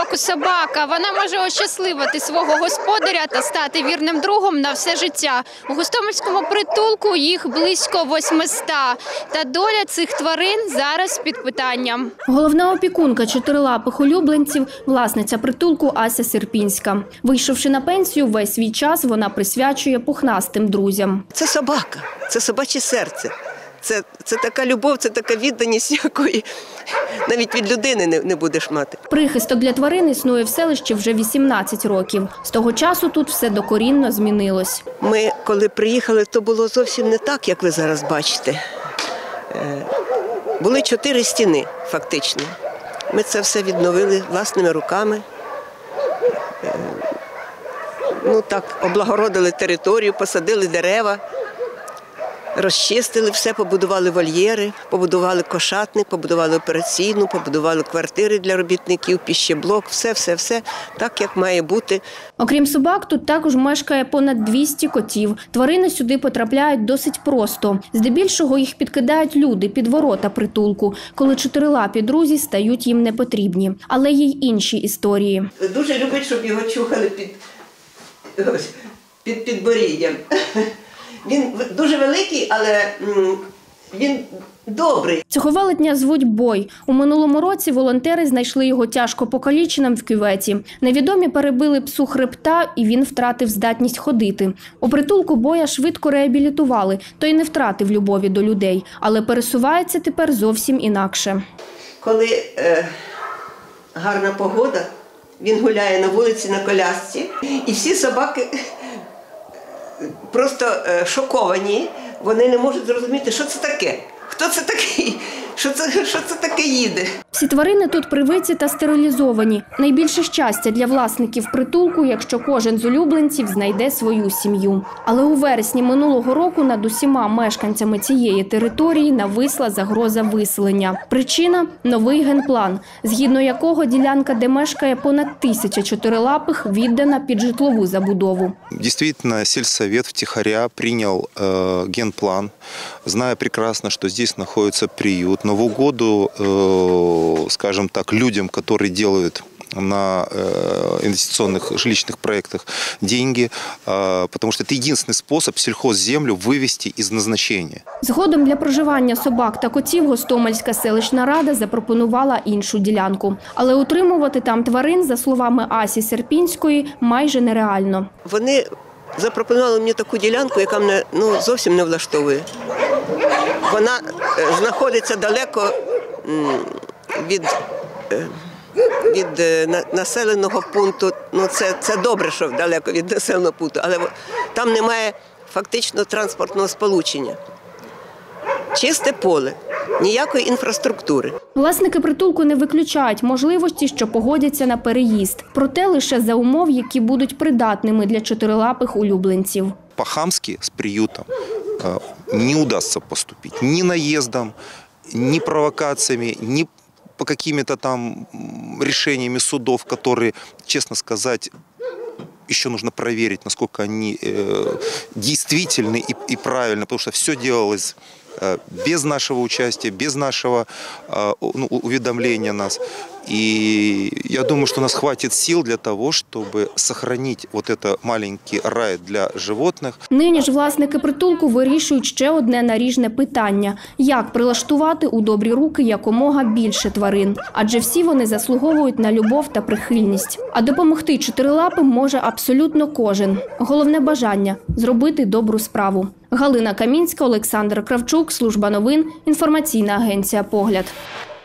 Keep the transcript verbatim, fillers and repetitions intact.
собаку собака. Вона може ощасливити свого господаря та стати вірним другом на все життя. У Гостомельському притулку їх близько восьмиста. Та доля цих тварин зараз під питанням. Головна опікунка чотирилапих улюбленців – власниця притулку Ася Серпінська. Вийшовши на пенсію, весь свій час вона присвячує пухнастим друзям. Це собака, це собаче серце. Це, це така любов, це така відданість, якої навіть від людини не, не будеш мати. Прихисток для тварин існує в селищі вже вісімнадцять років. З того часу тут все докорінно змінилось. Ми, коли приїхали, то було зовсім не так, як ви зараз бачите. Були чотири стіни, фактично. Ми це все відновили власними руками. Ну так, облагородили територію, посадили дерева. Розчистили все, побудували вольєри, побудували кошатник, побудували операційну, побудували квартири для робітників, піщеблок, все-все-все так, як має бути. Окрім собак, тут також мешкає понад двісті котів. Тварини сюди потрапляють досить просто. Здебільшого їх підкидають люди під ворота притулку, коли чотирилапі друзі стають їм непотрібні. Але є й інші історії. Дуже любить, щоб його чухали під, під підборіддям. Він дуже великий, але він добрий. Цього велетня звуть Бой. У минулому році волонтери знайшли його тяжко покаліченим в кюветі. Невідомі перебили псу хребта, і він втратив здатність ходити. У притулку Боя швидко реабілітували, той не втратив любові до людей, але пересувається тепер зовсім інакше. Коли е, гарна погода, він гуляє на вулиці на колясці, і всі собаки просто шоковані, вони не можуть зрозуміти, що це таке, хто це такий, що це, що це таке їде. Всі тварини тут привиті та стерилізовані. Найбільше щастя для власників притулку, якщо кожен з улюбленців знайде свою сім'ю. Але у вересні минулого року над усіма мешканцями цієї території нависла загроза виселення. Причина – новий генплан, згідно якого ділянка, де мешкає понад тисяча чотирилапих, віддана під житлову забудову. Дійсно, сельсовет втихаря прийняв э, генплан, зная прекрасно, что здесь находится приют. Но в угоду, э, скажем так, людям, которые делают на э, инвестиционных жилищных проектах деньги, э, потому что это единственный способ сельхозземлю вывести из назначения. Згодом для проживання собак та котів Гостомельська селищна рада запропонувала іншу ділянку. Але утримувати там тварин, за словами Асі Серпінської, майже нереально. Вони запропонували мені таку ділянку, яка мене ну, зовсім не влаштовує. Вона знаходиться далеко від, від населеного пункту. Ну, це, це добре, що далеко від населеного пункту, але там немає фактично транспортного сполучення. Чисте поле, ніякої інфраструктури. Власники притулку не виключають можливості, що погодяться на переїзд. Проте лише за умов, які будуть придатними для чотирилапих улюбленців. По-хамски с приютом не удастся поступить ни наездом, ни провокациями, ни по какими-то там решениями судов, которые, честно сказать, еще нужно проверить, насколько они э, действительны и, и правильно, потому что все делалось э, без нашего участия, без нашего э, ну, уведомления нас. И я думаю, что у нас хватит сил для того, чтобы сохранить вот это маленький рай для животных. Нині ж власники притулку вирішують ще одне наріжне питання – як прилаштувати у добрі руки якомога більше тварин. Адже всі вони заслуговують на любов та прихильність. А допомогти чотирилапим може абсолютно кожен. Головне бажання – зробити добру справу. Галина Камінська, Олександр Кравчук, Служба новин, інформаційна агенція «Погляд».